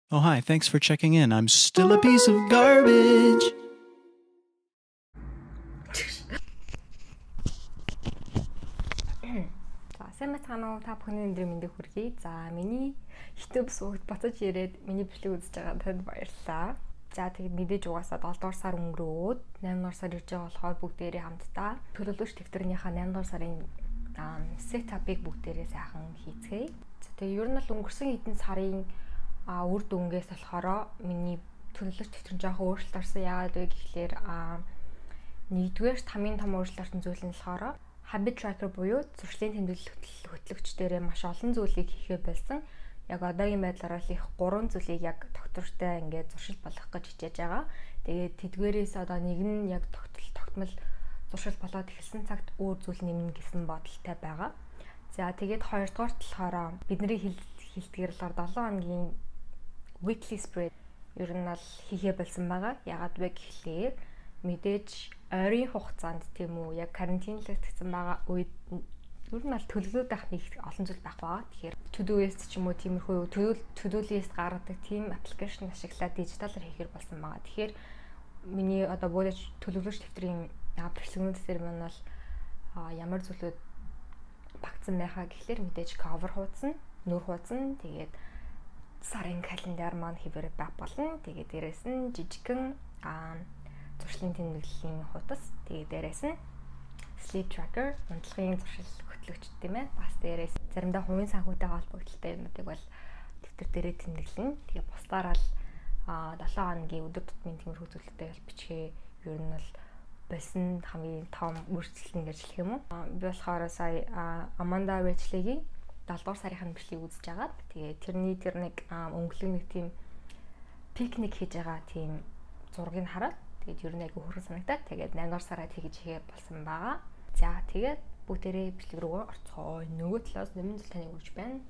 Oh, hi, thanks for checking in. I'm still a piece of garbage. За, сайн байцгаана уу? Та бүхний өндөр мэндийг хүргэе. За, миний YouTube сувагт буцаж ирээд миний бичлэг үзэж байгаа танд баярлалаа. За, тэгээд мэдээж угаасаа 7 дугаар сар өнгөрөөд 8 дугаар сар ирж байгаа болохоор бүгдээрээ хамтдаа төлөвлөгч дэвтэрнийхаа 8 дугаар сарын сетапыг бүгдээрээ сайхан хийцгээе. За, тэгээд ер нь л өнгөрсөн хэдэн сарын үр дүнгээс болохоор миний төлөвлөгч дэвтэр нь жоохон өөрчлөлт орсон. Яагаад вэ гэхлээр нэгдүгээр хамгийн том өөрчлөлт орсон зүйл нь болохоор habit tracker буюу зуршлын тэмдэглэл хөтлөгч дээрээ маш олон зүйлийг хийхээ болсон. Яг одоогийн байдлаар л их 3 зүйлийг яг доктортой ингээд зуршил болгох гэж хичээж байгаа. Тэгээд тэдгээрээс одоо нэг нь яг тогтмол зуршил болоод эхэлсэн цагт өөр зүйл нэмнэ гэсэн бодолтой байгаа. За тэгээд хоёрдугаар талаараа бидний хэлдгээр болохоор 7 хоногийн weekly spread ер нь бол хийхээ болсон байгаа. Ягаад вэ гэхлээр мэдээж ойрын хугацаанд тийм үү яг карантинлэгдсэн байгаа үед ер нь бол төлөвлөлт авах нэг олон зүйл байх байгаа. Тэгэхээр to-do list ч юм уу тиймэрхүү to-do list гаргадаг тийм аппликейшн ашиглаад дижиталар хийхэр болсон байгаа. Тэгэхээр миний одоо бүгд төлөвлөгч дэвтрийн бичлэгнүүд дээр маань бол ямар зүйлүүд багтсан байхаа гэхлээр мэдээж cover хуудсан, нүүр хуудсан, тэгээд сарын календар маань хэвээр байх болно. Тэгээд дээрэс нь жижигхэн зуршлын тэмдэглэлийн хуудас, тэгээд дээрээс нь sleep tracker, унтлагын зуршил хөтлөгч тийм ээ. Бас дээрээс заримдаа хувийн санхүүтэй холбогдолтой юмнуудыг бол дэвтэр дээрээ тэмдэглэнэ. Тэгээд бусдаараа л 7 хоногийн өдөр тутмын тиймэрхүү зүйлүүдтэй бол бичгээ ер нь бол болсон хамгийн том өөрчлөлт гэж хэлэх юм уу. Би болохоор сая Amanda Rachel-ийн 7 дугаар сарын бичлэгийг үзэж агаад тэгээд тэр нэг өнгөлөг нэг тийм пикник хийж байгаа тийм зургийг хараад тэгээд ер нь айгүй хөргөн санагдаад тэгээд 8 дугаар сараад хийж хийгээ болсон байгаа. За тэгээд бүгдээрээ бичлэг рүү орцгоо. Нөгөө талаас нэмэн зүйл таныг өгч байна.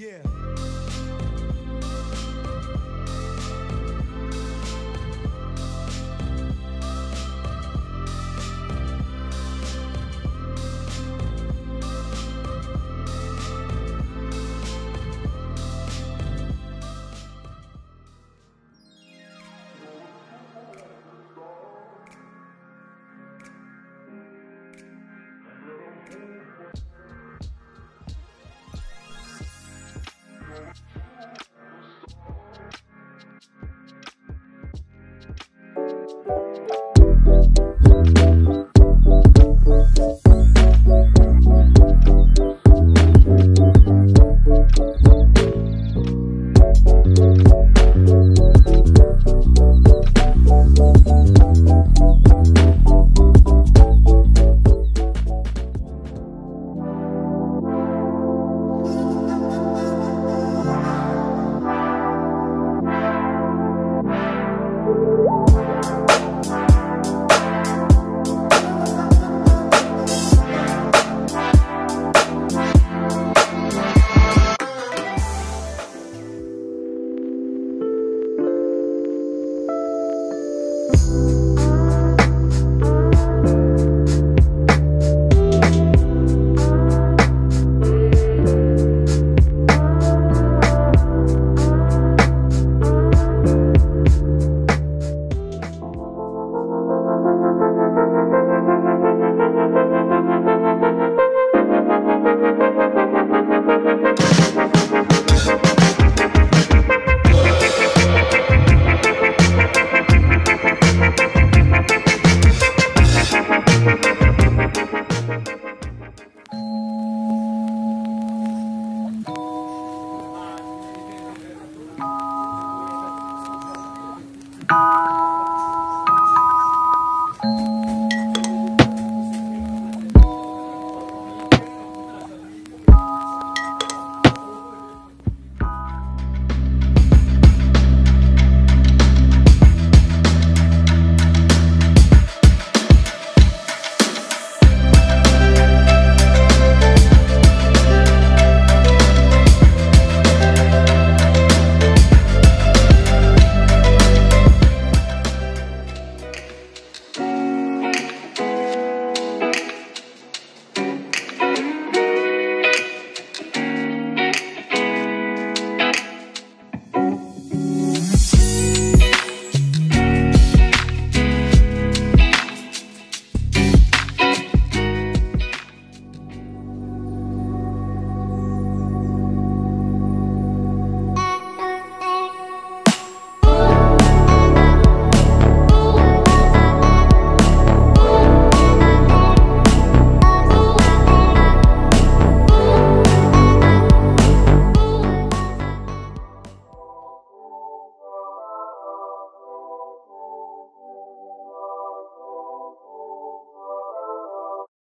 Yeah.